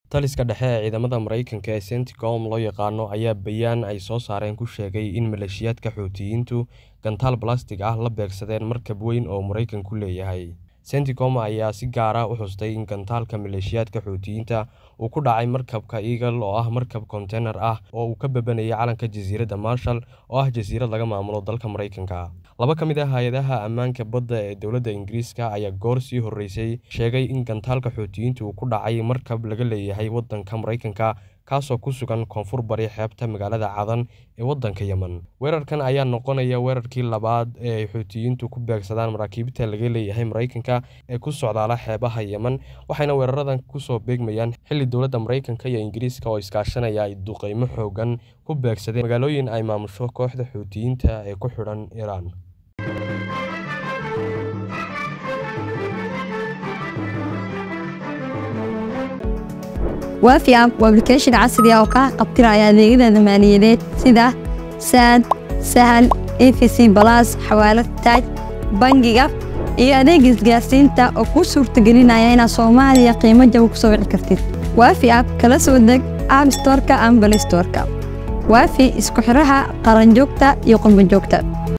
Taliska dhexe ee ciidamada Mareykanka ee CENTCOM loo yaqaano ayaa bayaan ay soo saareen ku sheegay in maleeshiyaadka Xuutiyiintu gantaal balastig ah la beegsadeen markab weyn oo Mareykanku leeyahay. CENTCOM ayaa si gaar ah u xustay in gantaalka maleeshiyaadka Xuutiyiinta uu ku dhacay markabka Eagle oo ah markab konteenar ah oo uu ka bebanayay calanka Jasiiradda Marshall oo ah jasiirad laga maamulo dalka Mareykanka. Laba ka mid ah hay'adaha ammaanka badda ee dowladda Ingiriiska ayaa goor sii horeysay sheegay in gantaalka Xuutiyiintu uu ku dhacay markab laga leeyahay waddanka Mareykanka kaasoo ku sugan koonfur bari xeebta magaalada Cadan ee waddanka Yemen. Weerarkan ayaa noqonaya weerarkii labaad ee ay Xuutiyiintu ku beegsadaan maraakiibta laga leeyahay Mareykanka ee ku socdaala xeebaha Yemen, waxayna weeraradan ku soo beegmayaan xilli dowladda Mareykanka iyo Ingiriiska oo iskaashanaya ay duqeymo xooggan ku beegsadeen magaalooyin ay maamusho kooxda Xuutiyiinta ee ku xidhan Iran. وافي اب وابلكيشن عصري oo ka qabtiraya adeegyada maaliyadeed sida SAD, Sahal, EFC Plus, xawaalad taaj, bangiga iyo adeeg isgaarsiinta oo ku suurtagelinaya in Soomaaliya qiimo jaban ku soo wici kartid. Waafi app kala soo deg App Store-ka ama Play Store-ka. Waafi isku xiraha qaran joogta iyo qumban joogta.